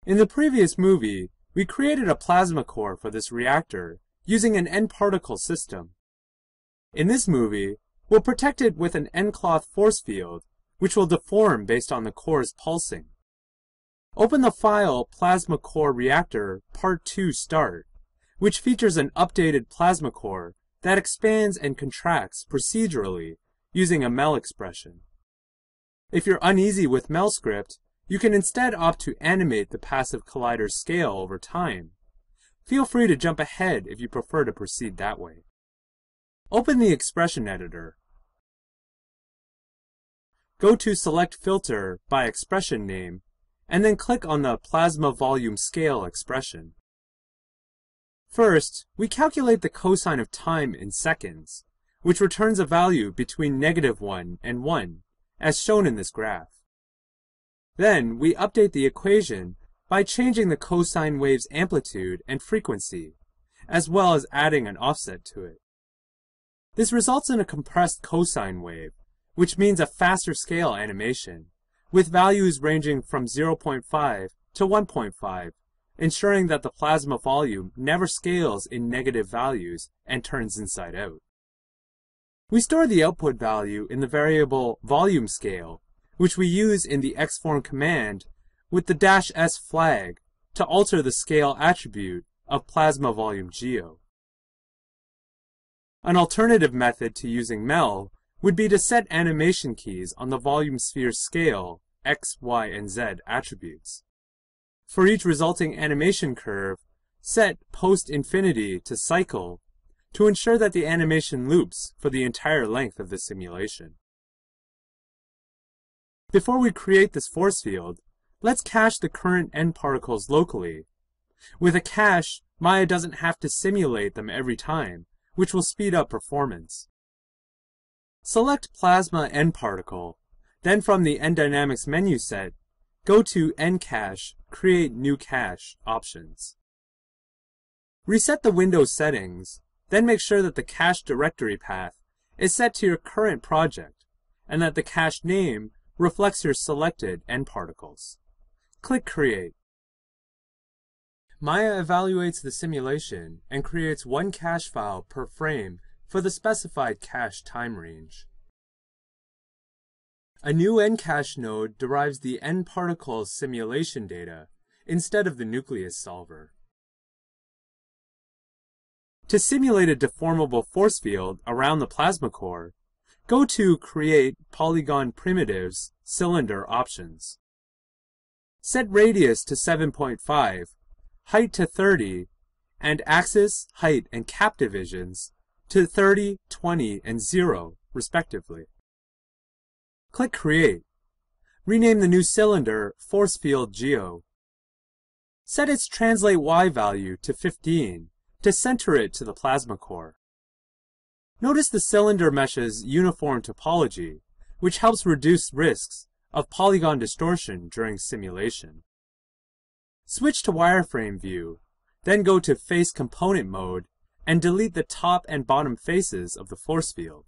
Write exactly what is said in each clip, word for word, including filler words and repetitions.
In the previous movie, we created a plasma core for this reactor using an N-particle system. In this movie, we'll protect it with an N-cloth force field, which will deform based on the core's pulsing. Open the file Plasma Core Reactor Part two Start, which features an updated plasma core that expands and contracts procedurally using a MEL expression. If you're uneasy with MEL script, you can instead opt to animate the passive collider's scale over time. Feel free to jump ahead if you prefer to proceed that way. Open the expression editor. Go to Select Filter by Expression Name, and then click on the Plasma Volume Scale expression. First, we calculate the cosine of time in seconds, which returns a value between negative one and one, as shown in this graph. Then, we update the equation by changing the cosine wave's amplitude and frequency, as well as adding an offset to it. This results in a compressed cosine wave, which means a faster scale animation, with values ranging from zero point five to one point five, ensuring that the plasma volume never scales in negative values and turns inside out. We store the output value in the variable volume scale, which we use in the xform command with the dash S flag to alter the scale attribute of plasma volume geo. An alternative method to using MEL would be to set animation keys on the volume sphere scale X, Y, and Z attributes. For each resulting animation curve, set post infinity to cycle to ensure that the animation loops for the entire length of the simulation. Before we create this force field, let's cache the current N particles locally. With a cache, Maya doesn't have to simulate them every time, which will speed up performance. Select Plasma N particle, then from the N-Dynamics menu set, go to Ncache, Create New Cache options. Reset the Windows settings, then make sure that the cache directory path is set to your current project, and that the cache name reflects your selected N particles. Click Create. Maya evaluates the simulation and creates one cache file per frame for the specified cache time range. A new Ncache node derives the N particles simulation data instead of the nucleus solver. To simulate a deformable force field around the plasma core, go to Create Polygon Primitives Cylinder Options. Set radius to seven point five, height to thirty, and axis, height, and cap divisions to thirty, twenty, and zero, respectively. Click Create. Rename the new cylinder Force Field Geo. Set its Translate Y value to fifteen to center it to the plasma core. Notice the cylinder mesh's uniform topology, which helps reduce risks of polygon distortion during simulation. Switch to wireframe view, then go to Face Component mode and delete the top and bottom faces of the force field.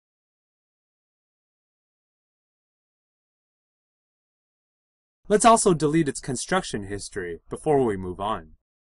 Let's also delete its construction history before we move on.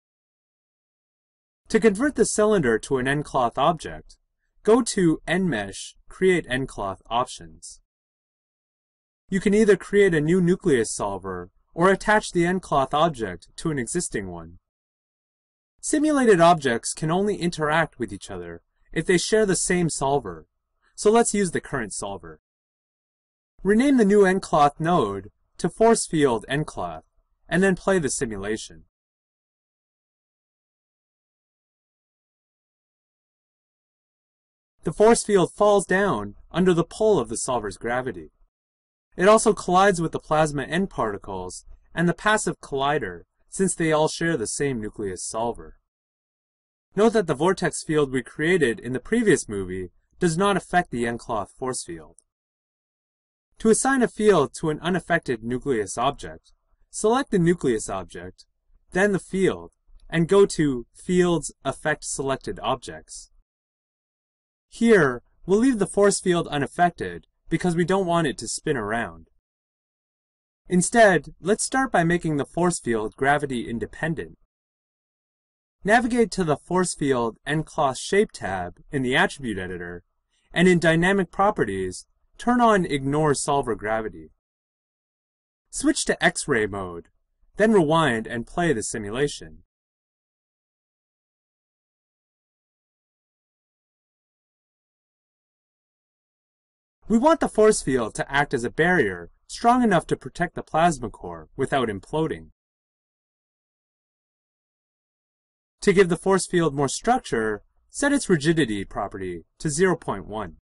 To convert the cylinder to an N-cloth object, go to Nmesh, Create N-cloth Options. You can either create a new nucleus solver or attach the N-cloth object to an existing one. Simulated objects can only interact with each other if they share the same solver, so let's use the current solver. Rename the new N-cloth node to Force Field N-cloth, and then play the simulation. The force field falls down under the pull of the solver's gravity. It also collides with the plasma N particles and the passive collider, since they all share the same nucleus solver. Note that the vortex field we created in the previous movie does not affect the N-cloth force field. To assign a field to an unaffected nucleus object, select the nucleus object, then the field, and go to Fields Affect Selected Objects. Here, we'll leave the force field unaffected because we don't want it to spin around. Instead, let's start by making the force field gravity independent. Navigate to the Force Field nCloth Shape tab in the Attribute Editor, and in Dynamic Properties, turn on Ignore Solver Gravity. Switch to X-ray mode, then rewind and play the simulation. We want the force field to act as a barrier strong enough to protect the plasma core without imploding. To give the force field more structure, set its rigidity property to zero point one.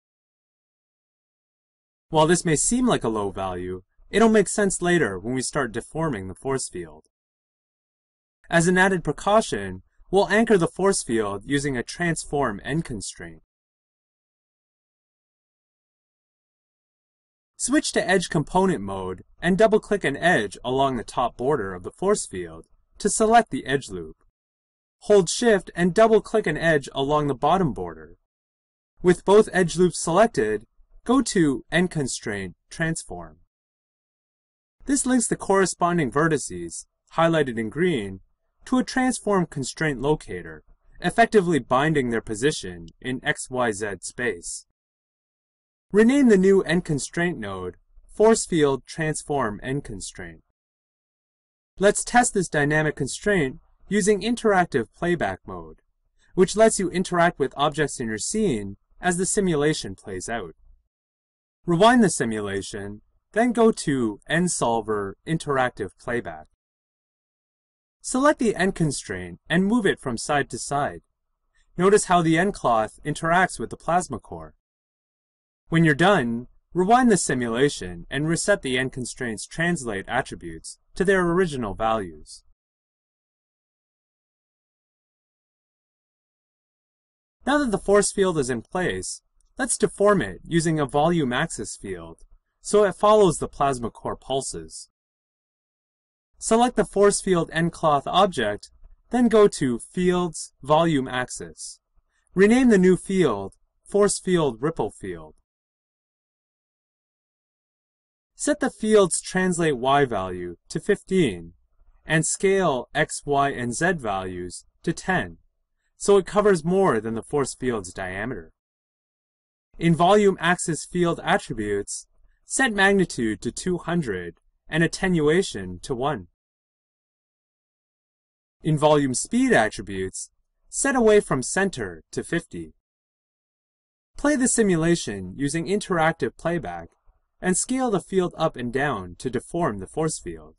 While this may seem like a low value, it'll make sense later when we start deforming the force field. As an added precaution, we'll anchor the force field using a transform end constraint. Switch to Edge Component mode and double-click an edge along the top border of the force field to select the edge loop. Hold Shift and double-click an edge along the bottom border. With both edge loops selected, go to End Constraint Transform. This links the corresponding vertices, highlighted in green, to a transform constraint locator, effectively binding their position in X Y Z space. Rename the new End Constraint node Force Field Transform End Constraint. Let's test this dynamic constraint using interactive playback mode, which lets you interact with objects in your scene as the simulation plays out. Rewind the simulation, then go to End Solver Interactive Playback. Select the end constraint and move it from side to side. Notice how the nCloth interacts with the plasma core. When you're done, rewind the simulation and reset the end constraint's translate attributes to their original values. Now that the force field is in place, let's deform it using a volume axis field so it follows the plasma core pulses. Select the force field nCloth object, then go to Fields, Volume Axis. Rename the new field Force Field Ripple Field. Set the field's translate Y value to fifteen and scale X, Y, and Z values to ten, so it covers more than the force field's diameter. In Volume Axis Field Attributes, set magnitude to two hundred and attenuation to one. In Volume Speed Attributes, set away from center to fifty. Play the simulation using interactive playback and scale the field up and down to deform the force field.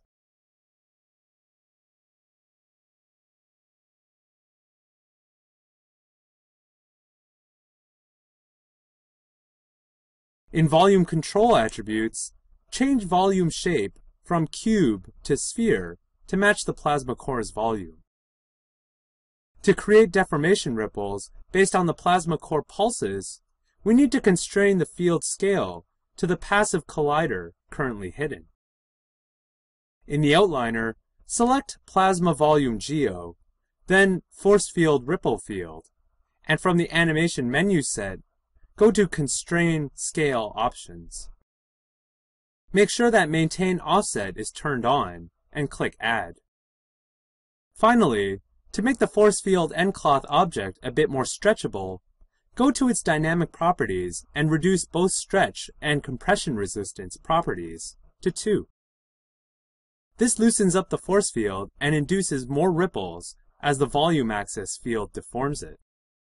In Volume Control Attributes, change volume shape from cube to sphere to match the plasma core's volume. To create deformation ripples based on the plasma core pulses, we need to constrain the field scale to the passive collider currently hidden. In the outliner, select Plasma Volume Geo, then Force Field Ripple Field, and from the Animation menu set, go to Constrain Scale Options. Make sure that Maintain Offset is turned on, and click Add. Finally, to make the force field nCloth object a bit more stretchable, go to its dynamic properties and reduce both stretch and compression resistance properties to two. This loosens up the force field and induces more ripples as the volume axis field deforms it.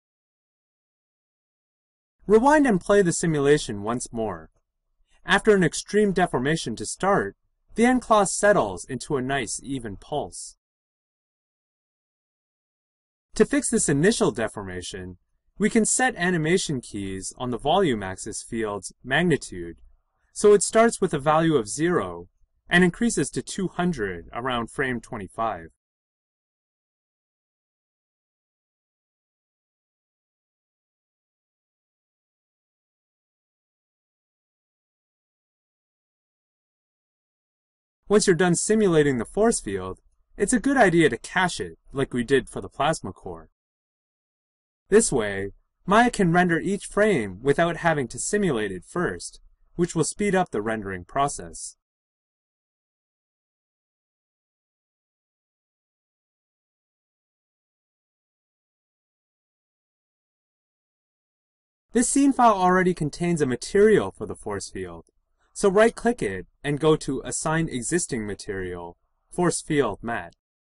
Rewind and play the simulation once more. After an extreme deformation to start, the nCloth settles into a nice even pulse. To fix this initial deformation, we can set animation keys on the volume axis field's magnitude so it starts with a value of zero and increases to two hundred around frame twenty-five. Once you're done simulating the force field, it's a good idea to cache it like we did for the plasma core. This way, Maya can render each frame without having to simulate it first, which will speed up the rendering process. This scene file already contains a material for the force field, so right-click it and go to Assign Existing Material, Force Field Matte.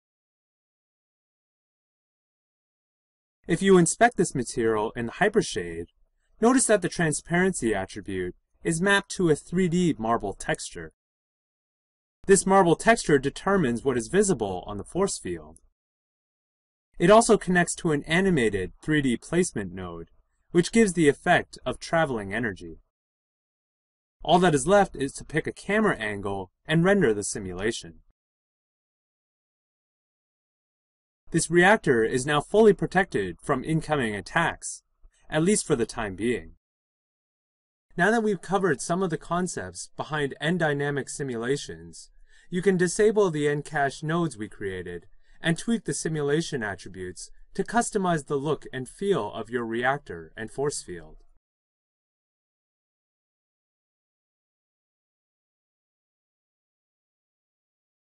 If you inspect this material in Hypershade, notice that the transparency attribute is mapped to a three D marble texture. This marble texture determines what is visible on the force field. It also connects to an animated three D placement node, which gives the effect of traveling energy. All that is left is to pick a camera angle and render the simulation. This reactor is now fully protected from incoming attacks, at least for the time being. Now that we've covered some of the concepts behind N-dynamic simulations, you can disable the N-cache nodes we created and tweak the simulation attributes to customize the look and feel of your reactor and force field.